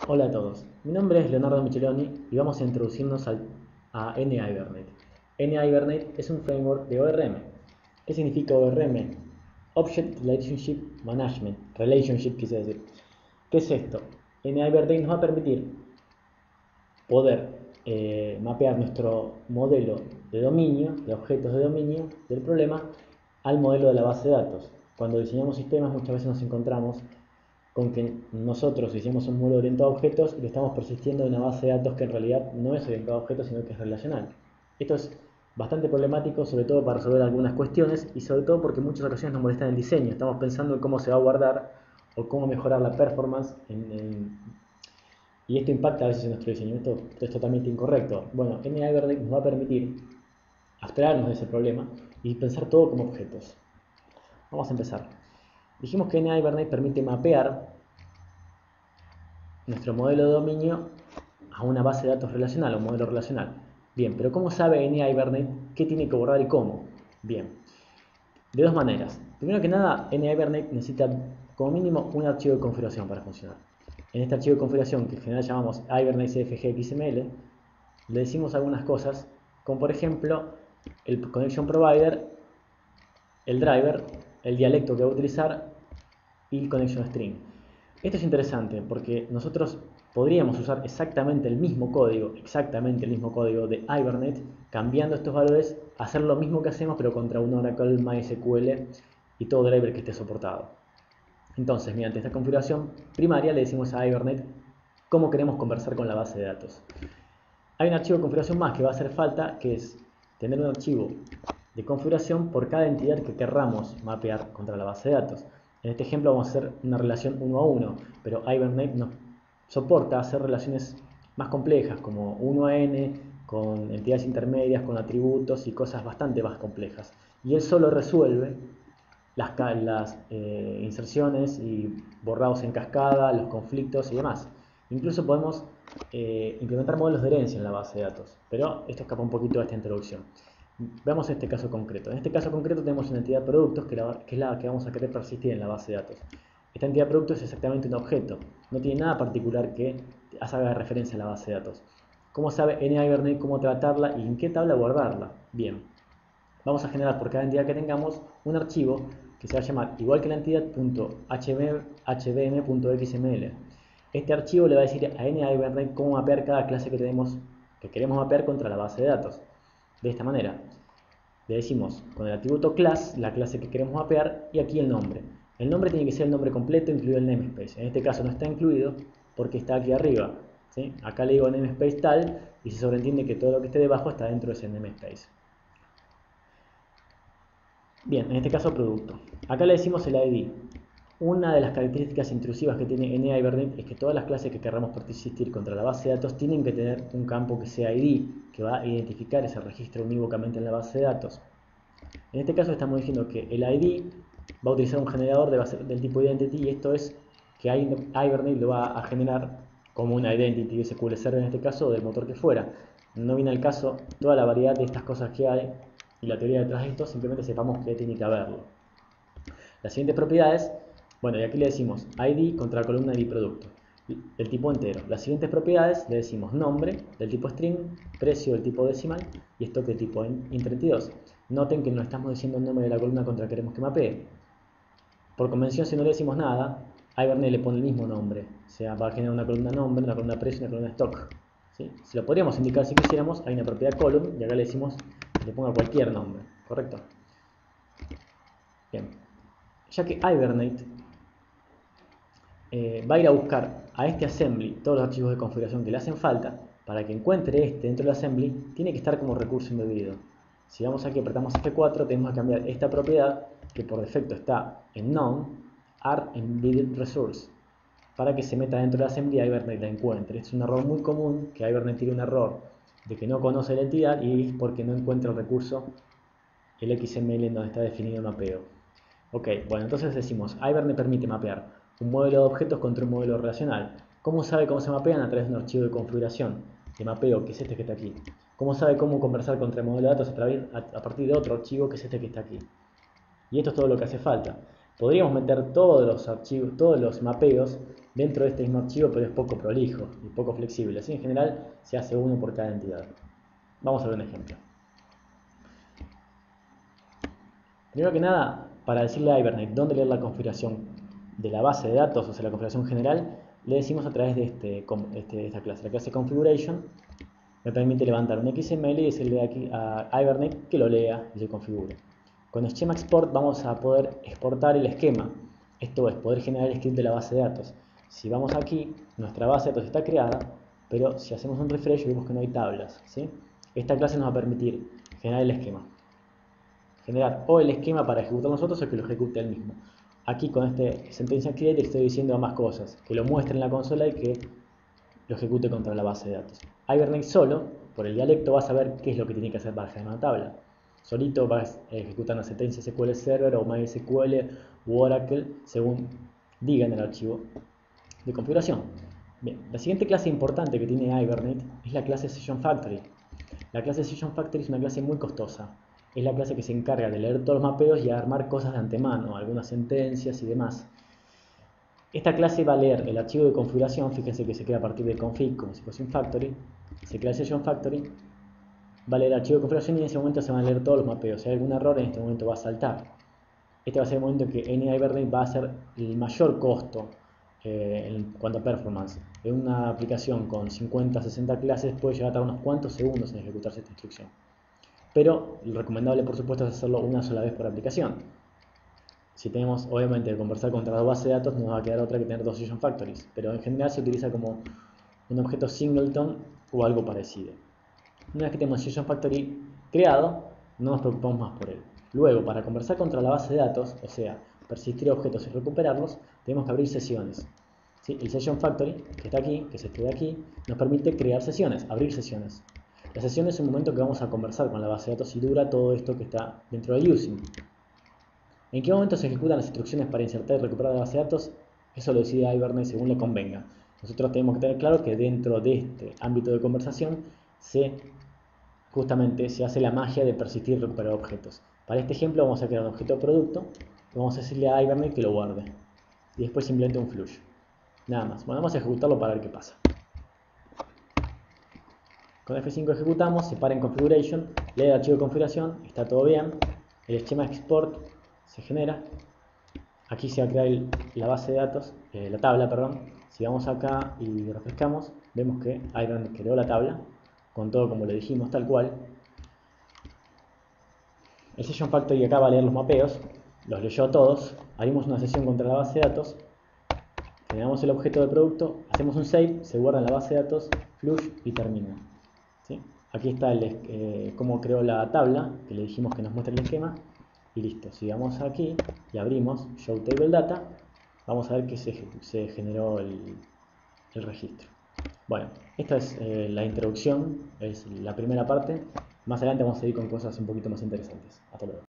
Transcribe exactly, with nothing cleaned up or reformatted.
Hola a todos, mi nombre es Leonardo Micheloni y vamos a introducirnos al- a NHibernate. NHibernate es un framework de O R M. ¿Qué significa O R M? Object Relationship Management, Relationship quise decir. ¿Qué es esto? NHibernate nos va a permitir poder eh, mapear nuestro modelo de dominio, de objetos de dominio del problema, al modelo de la base de datos. Cuando diseñamos sistemas muchas veces nos encontramos con que nosotros hicimos un modelo orientado a objetos y lo estamos persistiendo en una base de datos que en realidad no es orientado a objetos, sino que es relacional. Esto es bastante problemático, sobre todo para resolver algunas cuestiones y sobre todo porque en muchas ocasiones nos molesta el diseño. Estamos pensando en cómo se va a guardar o cómo mejorar la performance en, en, y esto impacta a veces en nuestro diseño. Esto, esto es totalmente incorrecto. Bueno, NHibernate nos va a permitir abstraernos de ese problema y pensar todo como objetos. Vamos a empezar. Dijimos que NHibernate permite mapear nuestro modelo de dominio a una base de datos relacional, o un modelo relacional. Bien, pero ¿cómo sabe NHibernate qué tiene que borrar y cómo? Bien, de dos maneras. Primero que nada, NHibernate necesita como mínimo un archivo de configuración para funcionar. En este archivo de configuración, que en general llamamos Hibernate C F G X M L, le decimos algunas cosas, como por ejemplo el connection provider, el driver, el dialecto que va a utilizar y el connection string. Esto es interesante porque nosotros podríamos usar exactamente el mismo código, exactamente el mismo código de Hibernate, cambiando estos valores, hacer lo mismo que hacemos pero contra un Oracle, MySQL y todo driver que esté soportado. Entonces, mediante esta configuración primaria le decimos a Hibernate cómo queremos conversar con la base de datos. Hay un archivo de configuración más que va a hacer falta, que es tener un archivo de configuración por cada entidad que querramos mapear contra la base de datos. En este ejemplo vamos a hacer una relación uno a uno, pero Hibernate nos soporta hacer relaciones más complejas, como uno a n, con entidades intermedias, con atributos y cosas bastante más complejas. Y él solo resuelve las, las eh, inserciones y borrados en cascada, los conflictos y demás. Incluso podemos eh, implementar modelos de herencia en la base de datos, pero esto escapa un poquito de esta introducción. Veamos este caso concreto. En este caso concreto tenemos una entidad de productos que, la, que es la que vamos a querer persistir en la base de datos. Esta entidad de productos es exactamente un objeto, no tiene nada particular que haga referencia a la base de datos. ¿Cómo sabe NHibernate cómo tratarla y en qué tabla guardarla? Bien, vamos a generar por cada entidad que tengamos un archivo que se va a llamar, igual que la entidad, .hvm.xml. Este archivo le va a decir a NHibernate cómo mapear cada clase que tenemos, que queremos mapear contra la base de datos. De esta manera, le decimos con el atributo class, la clase que queremos mapear, y aquí el nombre. El nombre tiene que ser el nombre completo, incluido el namespace. En este caso no está incluido porque está aquí arriba. ¿sí? Acá le digo namespace tal, y se sobreentiende que todo lo que esté debajo está dentro de ese namespace. Bien, en este caso producto. Acá le decimos el I D. Una de las características intrusivas que tiene NHibernate es que todas las clases que queramos persistir contra la base de datos tienen que tener un campo que sea I D, que va a identificar ese registro unívocamente en la base de datos. En este caso estamos diciendo que el I D va a utilizar un generador de base, del tipo identity, y esto es que Hibernate lo va a generar como una identity S Q L Server en este caso, o del motor que fuera. No viene al caso toda la variedad de estas cosas que hay y la teoría detrás de esto, simplemente sepamos que tiene que haberlo. Las siguientes propiedades, bueno, y aquí le decimos I D contra la columna I D producto, del tipo entero. Las siguientes propiedades le decimos nombre del tipo string, precio del tipo decimal y stock del tipo int treinta y dos. Noten que no estamos diciendo el nombre de la columna contra la que queremos que mapee. Por convención, si no le decimos nada, Hibernate le pone el mismo nombre. O sea, va a generar una columna nombre, una columna precio y una columna stock. ¿sí? Si lo podríamos indicar si quisiéramos, hay una propiedad column y acá le decimos que le ponga cualquier nombre. ¿Correcto? Bien. Ya que Hibernate eh, va a ir a buscar a este assembly todos los archivos de configuración que le hacen falta, para que encuentre este dentro del assembly, tiene que estar como recurso embebido. Si vamos aquí y apretamos F cuatro, tenemos que cambiar esta propiedad, que por defecto está en none, are embedded resource, para que se meta dentro del assembly y Hibernate la encuentre. Es un error muy común, que Hibernate tiene un error de que no conoce la entidad y es porque no encuentra el recurso, el X M L en donde está definido el mapeo. Ok, bueno, entonces decimos, Hibernate permite mapear un modelo de objetos contra un modelo relacional. ¿Cómo sabe cómo se mapean? A través de un archivo de configuración de mapeo, que es este que está aquí. ¿Cómo sabe cómo conversar contra el modelo de datos? A, través, a, a partir de otro archivo, que es este que está aquí. Y esto es todo lo que hace falta. Podríamos meter todos los archivos, todos los mapeos dentro de este mismo archivo, pero es poco prolijo y poco flexible. Así en general se hace uno por cada entidad. Vamos a ver un ejemplo. Primero que nada, para decirle a Hibernate dónde leer la configuración de la base de datos, o sea la configuración general, le decimos a través de este, este, esta clase. La clase configuration me permite levantar un X M L y decirle aquí a Hibernate que lo lea y se configure. Con Schema Export vamos a poder exportar el esquema, esto es, poder generar el script de la base de datos. Si vamos aquí, nuestra base de datos está creada, pero si hacemos un refresh vemos que no hay tablas, ¿sí? Esta clase nos va a permitir generar el esquema. Generar o el esquema para ejecutar nosotros o que lo ejecute él mismo. Aquí con este sentencia create estoy diciendo más cosas, que lo muestre en la consola y que lo ejecute contra la base de datos. Hibernate solo, por el dialecto, va a saber qué es lo que tiene que hacer para generar una tabla. Solito va a ejecutar una sentencia S Q L Server o MySQL u Oracle según diga en el archivo de configuración. Bien, la siguiente clase importante que tiene Hibernate es la clase Session Factory. La clase Session Factory es una clase muy costosa. Es la clase que se encarga de leer todos los mapeos y armar cosas de antemano, algunas sentencias y demás. Esta clase va a leer el archivo de configuración, fíjense que se crea a partir de config como si fuese un factory, se crea el Session Factory, va a leer el archivo de configuración y en ese momento se van a leer todos los mapeos. Si hay algún error en este momento va a saltar. Este va a ser el momento en que NIhibernate va a ser el mayor costo eh, en cuanto a performance. En una aplicación con cincuenta a sesenta clases puede llegar a tardar unos cuantos segundos en ejecutarse esta instrucción. Pero lo recomendable por supuesto es hacerlo una sola vez por aplicación. Si tenemos obviamente que conversar contra dos bases de datos, nos va a quedar otra que tener dos Session Factories, pero en general se utiliza como un objeto singleton o algo parecido. Una vez que tenemos Session Factory creado, no nos preocupamos más por él. Luego, para conversar contra la base de datos, o sea, persistir objetos y recuperarlos, tenemos que abrir sesiones. ¿Sí? El Session Factory, que está aquí, que se escribe aquí, nos permite crear sesiones, abrir sesiones. La sesión es un momento que vamos a conversar con la base de datos y dura todo esto que está dentro del using. ¿En qué momento se ejecutan las instrucciones para insertar y recuperar la base de datos? Eso lo decide Hibernate según le convenga. Nosotros tenemos que tener claro que dentro de este ámbito de conversación se, justamente se hace la magia de persistir y recuperar objetos. Para este ejemplo vamos a crear un objeto producto y vamos a decirle a Hibernate que lo guarde. Y después simplemente un flush. Nada más. Bueno, vamos a ejecutarlo para ver qué pasa. Con F cinco ejecutamos, se para en configuration, lee el archivo de configuración, está todo bien. El esquema export se genera. Aquí se va a crear el, la base de datos, eh, la tabla, perdón. Si vamos acá y refrescamos, vemos que Hibernate creó la tabla, con todo como le dijimos, tal cual. El Session Factory acá va a leer los mapeos, los leyó todos, abrimos una sesión contra la base de datos, generamos el objeto de producto, hacemos un save, se guarda en la base de datos, flush y termina. ¿Sí? Aquí está el, eh, cómo creó la tabla, que le dijimos que nos muestre el esquema. Y listo, si vamos aquí y abrimos Show Table Data, vamos a ver que se, se generó el, el registro. Bueno, esta es eh, la introducción, es la primera parte. Más adelante vamos a seguir con cosas un poquito más interesantes. Hasta luego.